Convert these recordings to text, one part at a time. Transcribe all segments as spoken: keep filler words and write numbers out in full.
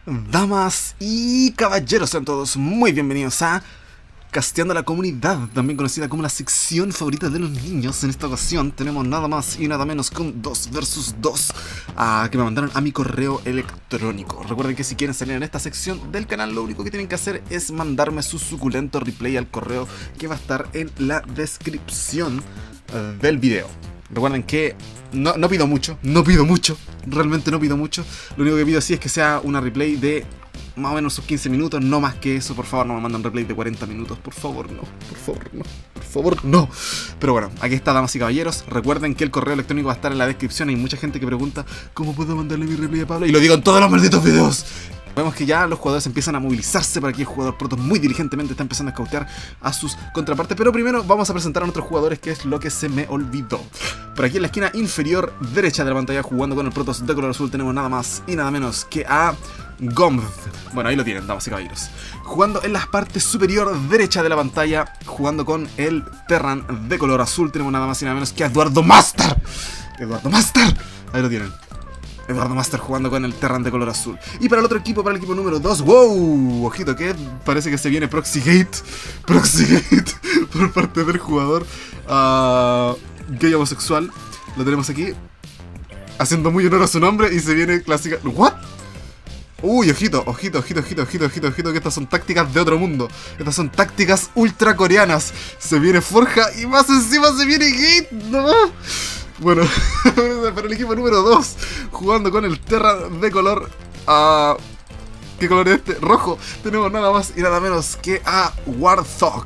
Damas y caballeros, sean todos muy bienvenidos a Casteando la Comunidad, también conocida como la sección favorita de los niños. En esta ocasión tenemos nada más y nada menos con dos versus dos uh, que me mandaron a mi correo electrónico. Recuerden que si quieren salir en esta sección del canal, lo único que tienen que hacer es mandarme su suculento replay al correo que va a estar en la descripción uh, del video. Recuerden que no, no pido mucho, no pido mucho, realmente no pido mucho. Lo único que pido sí es que sea una replay de más o menos sus quince minutos, no más que eso. Por favor, no me manden replay de cuarenta minutos, por favor, no, por favor, no, por favor, no. Pero bueno, aquí está, damas y caballeros. Recuerden que el correo electrónico va a estar en la descripción. Hay mucha gente que pregunta ¿cómo puedo mandarle mi replay a Pablo? Y lo digo en todos los malditos videos. Vemos que ya los jugadores empiezan a movilizarse. Por aquí el jugador Protoss muy diligentemente está empezando a scoutear a sus contrapartes. Pero primero vamos a presentar a nuestros jugadores, que es lo que se me olvidó. Por aquí en la esquina inferior derecha de la pantalla, jugando con el Protoss de color azul, tenemos nada más y nada menos que a Gomd. Bueno, ahí lo tienen, damas y caballeros. Jugando en la parte superior derecha de la pantalla, jugando con el Terran de color azul, tenemos nada más y nada menos que a Eduardo Master. Eduardo Master, ahí lo tienen. Eduardo Master jugando con el Terran de color azul. Y para el otro equipo, para el equipo número dos, wow, ojito que parece que se viene Proxygate. Proxygate por parte del jugador uh, gay homosexual. Lo tenemos aquí, haciendo muy honor a su nombre. Y se viene clásica. ¿What? Uy, ojito, ojito, ojito, ojito, ojito, ojito, ojito, que estas son tácticas de otro mundo. Estas son tácticas ultra coreanas. Se viene Forja y más encima se viene Gate. No. Bueno, para el equipo número dos, jugando con el Terra de color... Uh, ¿Qué color es este? Rojo. Tenemos nada más y nada menos que a Warthog.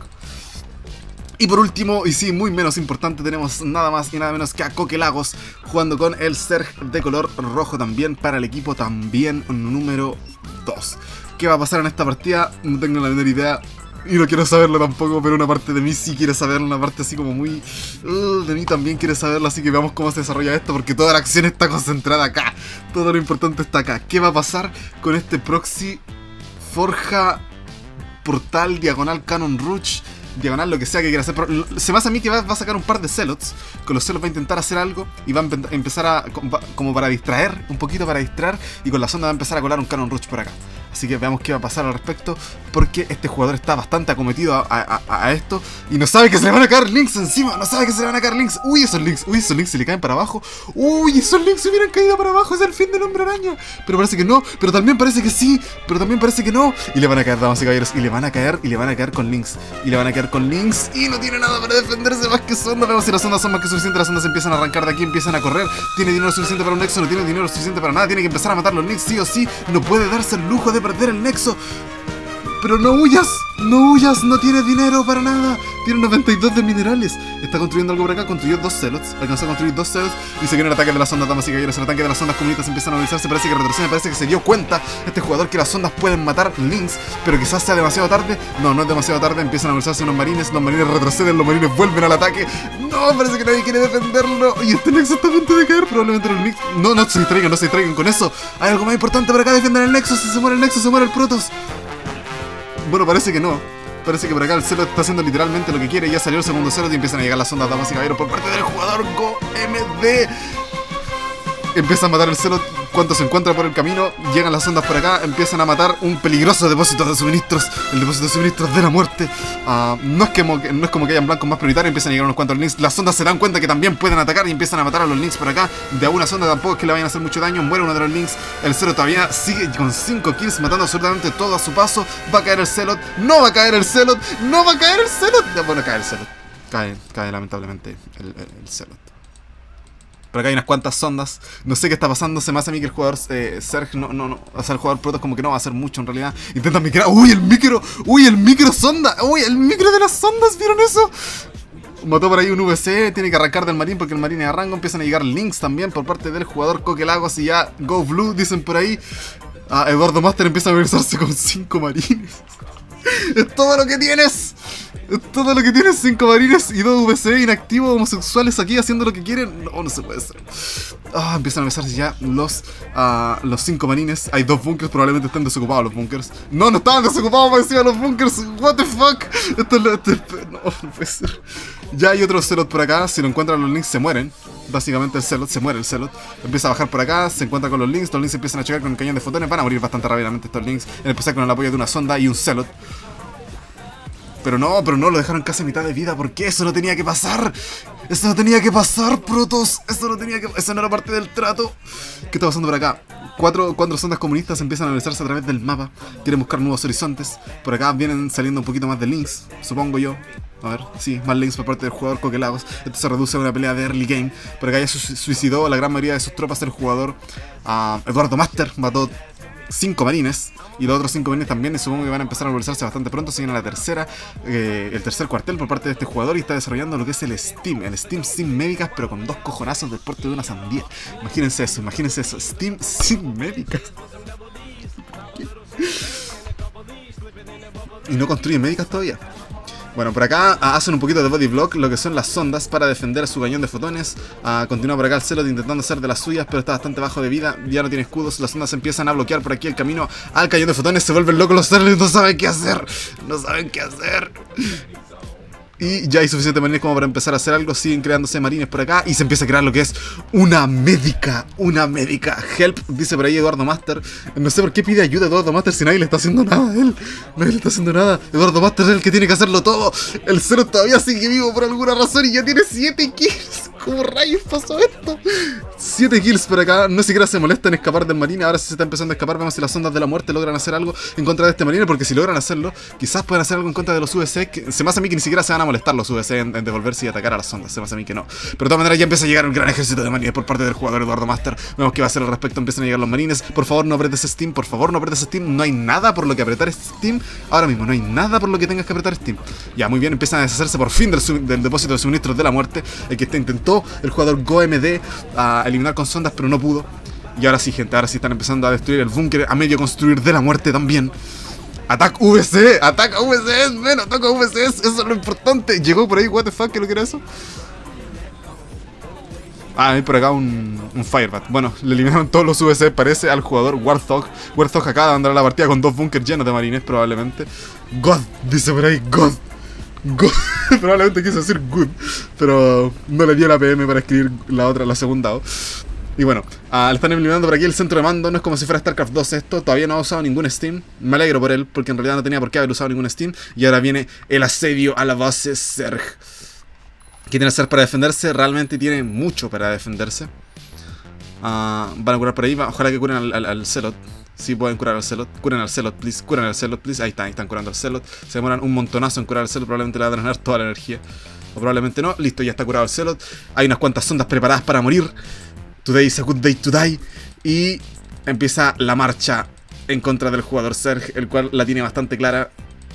Y por último, y sí, muy menos importante, tenemos nada más y nada menos que a Coquelagos, jugando con el Zerg de color rojo también para el equipo también número dos. ¿Qué va a pasar en esta partida? No tengo la menor idea. Y no quiero saberlo tampoco, pero una parte de mí sí quiere saberlo, una parte así como muy... Uh, de mí también quiere saberlo, así que veamos cómo se desarrolla esto, porque toda la acción está concentrada acá. Todo lo importante está acá. ¿Qué va a pasar con este proxy Forja Portal Diagonal Cannon Rouge? Diagonal, lo que sea que quiera hacer. Se me hace a mí que va, va a sacar un par de Zealots. Con los Zealots va a intentar hacer algo y va a empezar a... como para distraer, un poquito para distraer. Y con la sonda va a empezar a colar un Cannon Rouge por acá. Así que veamos qué va a pasar al respecto, porque este jugador está bastante acometido a, a, a esto y no sabe que se le van a caer links encima. No sabe que se le van a caer links. Uy, esos links, uy, esos links se le caen para abajo. Uy, esos links se hubieran caído para abajo. Es el fin del hombre araña. Pero parece que no, pero también parece que sí, pero también parece que no. Y le van a caer, damas y caballeros, y le van a caer, y le van a caer con links. Y le van a caer con links y no tiene nada para defenderse más que sonda. Vemos si las ondas son más que suficientes. Las ondas empiezan a arrancar de aquí, empiezan a correr. Tiene dinero suficiente para un nexo, no tiene dinero suficiente para nada. Tiene que empezar a matar los links sí o sí. No puede darse el lujo de perder el nexo. Pero no huyas, no huyas, no tiene dinero para nada. Tiene noventa y dos de minerales. Está construyendo algo por acá, construyó dos Zealots. Alcanzó a construir dos Zealots y se viene el ataque de las ondas, damas y caballeros. El ataque de las ondas comunistas empiezan a movilizarse. Parece que retrocede, parece que se dio cuenta este jugador que las ondas pueden matar links, pero quizás sea demasiado tarde. No, no es demasiado tarde, empiezan a movilizarse unos marines. Los marines retroceden, los marines vuelven al ataque. No, parece que nadie quiere defenderlo. Y este nexo está a punto de caer, probablemente los links... No, no se distraigan, no se distraigan con eso. Hay algo más importante por acá, defiendan el nexo. Si se muere el nexo, se muere el Protoss. Bueno, parece que no. Parece que por acá el Zealot está haciendo literalmente lo que quiere. Ya salió el segundo Zealot y empiezan a llegar las ondas, damas y caballeros, por parte del jugador GoMD. Empieza a matar el Zealot cuando se encuentra por el camino. Llegan las ondas por acá, empiezan a matar un peligroso depósito de suministros. El depósito de suministros de la muerte. uh, no, es que, no es como que hayan blancos más prioritarios. Empiezan a llegar unos cuantos links. Las ondas se dan cuenta que también pueden atacar y empiezan a matar a los links por acá. De a una sonda tampoco es que le vayan a hacer mucho daño. Muere uno de los links. El Zealot todavía sigue con cinco kills, matando absolutamente todo a su paso. Va a caer el Zealot. No va a caer el Zealot. No va a caer el Zealot. Bueno, cae el Zealot. Cae, cae lamentablemente el, el, el Zealot. Por acá hay unas cuantas sondas. No sé qué está pasando. Se me hace a mí que el jugador eh, Zerg no, no, no. O sea, el jugador Protoss como que no va a hacer mucho en realidad. Intenta micrar. ¡Uy, el micro! ¡Uy, el micro sonda! ¡Uy, el micro de las sondas! ¿Vieron eso? Mató por ahí un V C. Tiene que arrancar del marín porque el marín es a rango. Empiezan a llegar links también por parte del jugador Coquelagos. Y ya Go Blue, dicen por ahí. Ah, Eduardo Master empieza a movilizarse con cinco marines. ¡Es todo lo que tienes! Es todo lo que tienes, cinco marines y dos V C inactivos homosexuales aquí haciendo lo que quieren. No, no se puede hacer. Ah, empiezan a besarse ya los uh, los cinco marines. Hay dos bunkers, probablemente estén desocupados los bunkers. No, no estaban desocupados para decir los bunkers. What the fuck. Esto es lo... Esto es, no, no puede ser. Ya hay otro Zealot por acá. Si lo encuentran los links se mueren. básicamente el Zealot, se muere el Zealot. Empieza a bajar por acá, se encuentra con los Lynx, los Lynx empiezan a chocar con el cañón de fotones, van a morir bastante rápidamente estos Lynx, en especial con el apoyo de una sonda y un Zealot. Pero no, pero no, lo dejaron casi a mitad de vida, porque eso no tenía que pasar. Eso no tenía que pasar, Protoss. Eso no tenía que... Eso no era parte del trato. ¿Qué está pasando por acá? Cuatro, cuatro sondas comunistas empiezan a analizarse a través del mapa. Quieren buscar nuevos horizontes. Por acá vienen saliendo un poquito más de Lynx, supongo yo. A ver, sí, más Lynx por parte del jugador Coquelagos. Esto se reduce a una pelea de early game. Por acá ya se suicidó la gran mayoría de sus tropas el jugador uh, Eduardo Master. Mató cinco marines. Y los otros cinco marines también, y supongo que van a empezar a movilizarse bastante pronto. Se viene la tercera, eh, el tercer cuartel por parte de este jugador. Y está desarrollando lo que es el Steam. El Steam sin médicas, pero con dos cojonazos del porte de una sandía. Imagínense eso, imagínense eso. Steam sin médicas. Y no construyen médicas todavía. Bueno, por acá uh, hacen un poquito de body block, lo que son las sondas, para defender su cañón de fotones. Uh, continúa por acá el Zealot intentando hacer de las suyas, pero está bastante bajo de vida, ya no tiene escudos. Las sondas empiezan a bloquear por aquí el camino al cañón de fotones. Se vuelven locos los Zealots, no saben qué hacer. No saben qué hacer. Y ya hay suficientes marines como para empezar a hacer algo. Siguen creándose marines por acá y se empieza a crear lo que es una médica. Una médica. Help, dice por ahí Eduardo Master. No sé por qué pide ayuda a Eduardo Master si nadie le está haciendo nada a él. Nadie le está haciendo nada. Eduardo Master es el que tiene que hacerlo todo. El Zealot todavía sigue vivo por alguna razón y ya tiene siete kills. ¿Cómo rayos pasó esto? siete kills por acá. No siquiera se molesta en escapar del marine. Ahora sí se está empezando a escapar. Vemos si las sondas de la muerte logran hacer algo en contra de este marine. Porque si logran hacerlo, quizás puedan hacer algo en contra de los U V C. Que se me hace a mí que ni siquiera se van a molestar los U V C en, en devolverse y atacar a las sondas. Se me hace a mí que no. Pero de todas maneras ya empieza a llegar un gran ejército de marines por parte del jugador Eduardo Master. Vemos que va a hacer al respecto. Empiezan a llegar los marines. Por favor, no apretes Steam. Por favor, no apretes Steam. No hay nada por lo que apretar Steam. Ahora mismo no hay nada por lo que tengas que apretar Steam. Ya, muy bien. Empiezan a deshacerse por fin del, del depósito de suministros de la muerte. El que intentó el jugador GoMD a eliminar con sondas, pero no pudo. Y ahora sí, gente. Ahora sí están empezando a destruir el búnker, a medio construir de la muerte también. Atac V C, ataca V C S, men, ataca V C S, eso es lo importante. Llegó por ahí, what the fuck, ¿qué es lo que era eso? Ah, hay por acá un, un Firebat. Bueno, le eliminaron todos los U V C, parece, al jugador Warthog. Warthog acaba de andar a la partida con dos bunkers llenos de marines, probablemente. God, dice por ahí, God. God. Probablemente quiso decir good, pero no le dio la P M para escribir la otra, la segunda O. Y bueno, uh, le están eliminando por aquí el centro de mando. No es como si fuera StarCraft dos esto. Todavía no ha usado ningún Steam. Me alegro por él, porque en realidad no tenía por qué haber usado ningún Steam. Y ahora viene el asedio a la base Zerg. ¿Qué tiene que hacer para defenderse? Realmente tiene mucho para defenderse. Uh, van a curar por ahí. Ojalá que curen al, al, al Zealot. Si sí, pueden curar al Zealot. Curen al Zealot, please. Curen al Zealot, please. Ahí están, ahí están curando al Zealot. Se demoran un montonazo en curar al Zealot. Probablemente le va a drenar toda la energía. O probablemente no. Listo, ya está curado el Zealot. Hay unas cuantas sondas preparadas para morir. Today is a good day to die. Y empieza la marcha en contra del jugador Zerg, el cual la tiene bastante clara.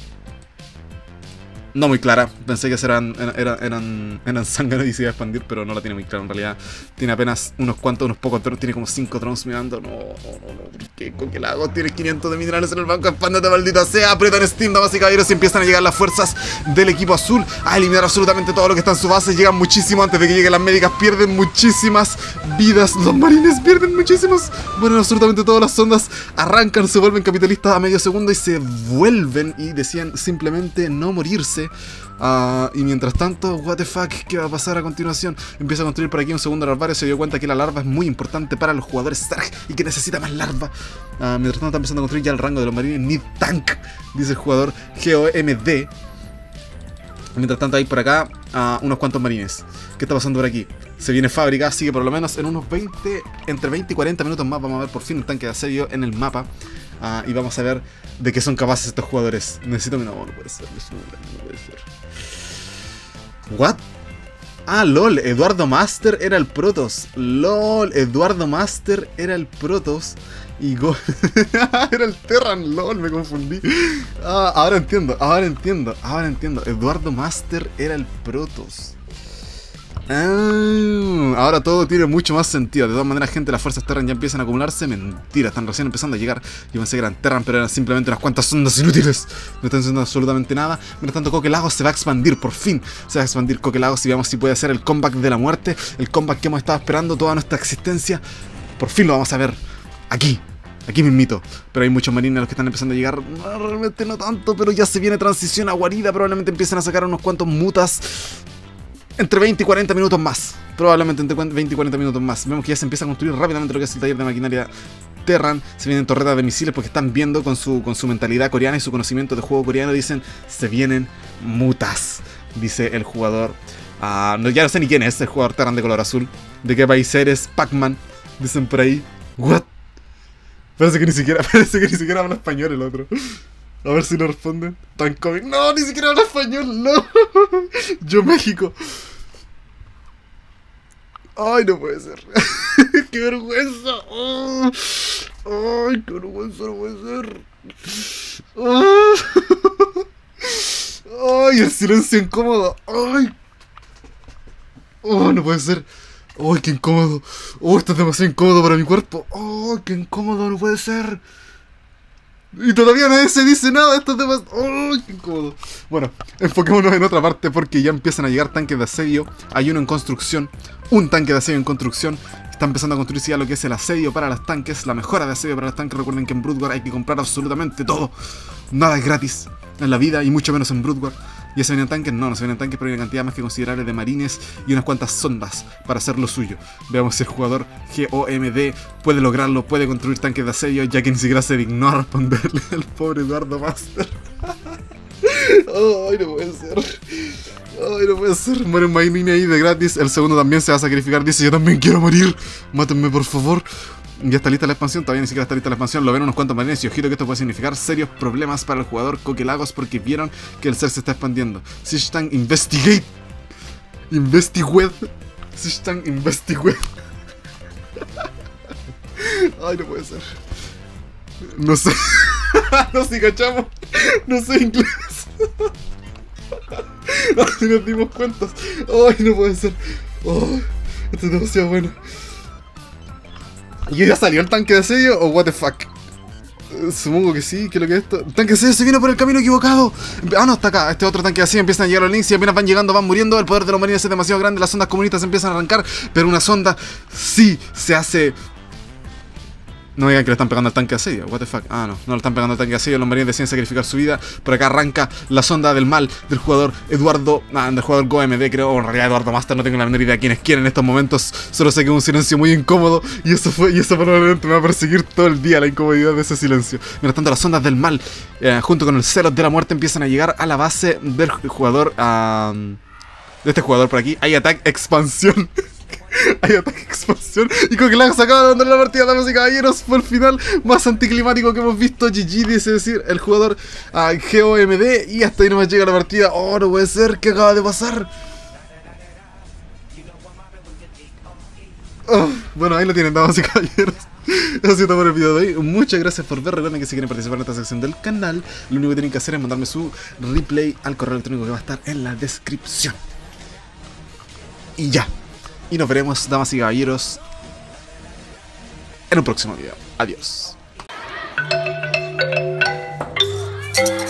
No muy clara, pensé que eran, eran, eran, eran zánganos y se iba a expandir, pero no la tiene muy clara en realidad. Tiene apenas unos cuantos, unos pocos drones, tiene como cinco drones mirando. No, no, no, ¿por qué? ¿Con qué la hago? Tienes quinientos de minerales en el banco, expándete maldita sea. Apretan Steam, damas y caballeros, y empiezan a llegar las fuerzas del equipo azul a eliminar absolutamente todo lo que está en su base. Llegan muchísimo antes de que lleguen las médicas, pierden muchísimas vidas. Los marines pierden muchísimos. Bueno, absolutamente todas las sondas arrancan, se vuelven capitalistas a medio segundo y se vuelven y decían simplemente no morirse. Uh, y mientras tanto, what the fuck, ¿qué va a pasar a continuación? Empieza a construir por aquí un segundo larvario. Se dio cuenta que la larva es muy importante para los jugadores Zerg y que necesita más larva. Uh, mientras tanto está empezando a construir ya el rango de los marines. Need tank, dice el jugador GOMD. Mientras tanto hay por acá uh, unos cuantos marines. ¿Qué está pasando por aquí? Se viene fábrica, así que por lo menos en unos veinte, entre veinte y cuarenta minutos más vamos a ver por fin un tanque de asedio en el mapa. Uh, y vamos a ver de qué son capaces estos jugadores. Necesito mi... No, no puede ser, no puede ser. ¿What? Ah, lol, Eduardo Master era el Protoss. LOL, Eduardo Master era el Protoss. Y Go... era el Terran, lol, me confundí. Ah, ahora entiendo, ahora entiendo, ahora entiendo. Eduardo Master era el Protoss. Ah, ahora todo tiene mucho más sentido. De todas maneras, gente, las fuerzas Terran ya empiezan a acumularse. Mentira, están recién empezando a llegar. Yo pensé que eran Terran, pero eran simplemente unas cuantas sondas inútiles. No están haciendo absolutamente nada. Mientras tanto, Coquelagos se va a expandir, por fin. Se va a expandir Coquelagos y veamos si puede hacer el comeback de la muerte. El comeback que hemos estado esperando toda nuestra existencia. Por fin lo vamos a ver aquí. Aquí mismito, pero hay muchos marines los que están empezando a llegar. No, realmente no tanto, pero ya se viene transición a guarida. Probablemente empiecen a sacar unos cuantos mutas. entre veinte y cuarenta minutos más. Probablemente entre veinte y cuarenta minutos más. Vemos que ya se empieza a construir rápidamente lo que es el taller de maquinaria Terran. Se vienen torretas de misiles porque están viendo con su, con su mentalidad coreana y su conocimiento de juego coreano. Dicen, se vienen mutas, dice el jugador. Uh, no, ya no sé ni quién es el jugador Terran de color azul. ¿De qué país eres? Pac-Man. Dicen por ahí. What? Parece que ni siquiera, parece que ni siquiera habla español el otro. A ver si lo responden. Tan cómic. No, ni siquiera habla español. No. Yo México. Ay, no puede ser. ¡Qué vergüenza! Oh. ¡Ay, qué vergüenza! No puede ser. Oh. ¡Ay, el silencio incómodo! ¡Ay! ¡Oh, no puede ser! ¡Ay, qué incómodo! ¡Oh, esto es demasiado incómodo para mi cuerpo! ¡Oh, qué incómodo! ¡No puede ser! Y todavía nadie se dice nada, esto es demasiado... ¡Oh, qué incómodo! Bueno, enfoquémonos en otra parte porque ya empiezan a llegar tanques de asedio. Hay uno en construcción, un tanque de asedio en construcción. Está empezando a construirse ya lo que es el asedio para los tanques, la mejora de asedio para los tanques. Recuerden que en Brood War hay que comprar absolutamente todo. Nada es gratis en la vida y mucho menos en Brood War. ¿Ya se vienen tanques? No, no se vienen tanques, pero hay una cantidad más que considerable de marines y unas cuantas sondas para hacer lo suyo. Veamos si el jugador G O M D puede lograrlo, puede construir tanques de asedio, ya que ni siquiera se dignó a responderle al pobre Eduardo Master. Ay, no puede ser. Ay, no puede ser. Muere un marine ahí de gratis. El segundo también se va a sacrificar. Dice, yo también quiero morir. Mátenme, por favor. Ya está lista la expansión, todavía ni siquiera está lista la expansión. Lo ven unos cuantos marines y ojito que esto puede significar serios problemas para el jugador Coquelagos porque vieron que el ser se está expandiendo. Siege Investigate. Investigate. Siege Investigate. Ay, no puede ser. No sé. No sé si cachamos. No sé inglés. Así nos dimos cuenta. Ay, no puede ser. Oh, esto es demasiado bueno. ¿Y ya salió el tanque de asedio o what the fuck? Uh, supongo que sí, que es lo que es esto. El tanque de asedio se viene por el camino equivocado. Ah, no, está acá. Este otro tanque de asedio empiezan a llegar los links y apenas van llegando, van muriendo. El poder de los marines es demasiado grande. Las sondas comunistas empiezan a arrancar. Pero una sonda sí se hace... No digan que le están pegando al tanque de asedio. What the fuck. Ah, no, no le están pegando al tanque de asedio. Los marines deciden sacrificar su vida. Por acá arranca la sonda del mal del jugador Eduardo. Ah, del jugador G O M D, creo. O en realidad Eduardo Master. No tengo la menor idea de quién es quién en estos momentos. Solo sé que es un silencio muy incómodo. Y eso fue. Y eso probablemente me va a perseguir todo el día, la incomodidad de ese silencio. Mientras tanto, las sondas del mal, eh, junto con el Celos de la muerte, empiezan a llegar a la base del jugador. Uh, de este jugador por aquí. Hay Attack Expansión. Hay ataque expansión. Y Coquelagos acaba de abandonar la partida, damas y caballeros. Fue el final más anticlimático que hemos visto. G G, dice decir el jugador uh, G O M D. Y hasta ahí nomás llega la partida. Oh, no puede ser. ¿Qué acaba de pasar? Oh, bueno, ahí lo tienen, damas y caballeros. Eso ha sido todo por el video de hoy. Muchas gracias por ver. Recuerden que si quieren participar en esta sección del canal, lo único que tienen que hacer es mandarme su replay al correo electrónico que va a estar en la descripción. Y ya. Y nos veremos, damas y caballeros, en un próximo video. Adiós.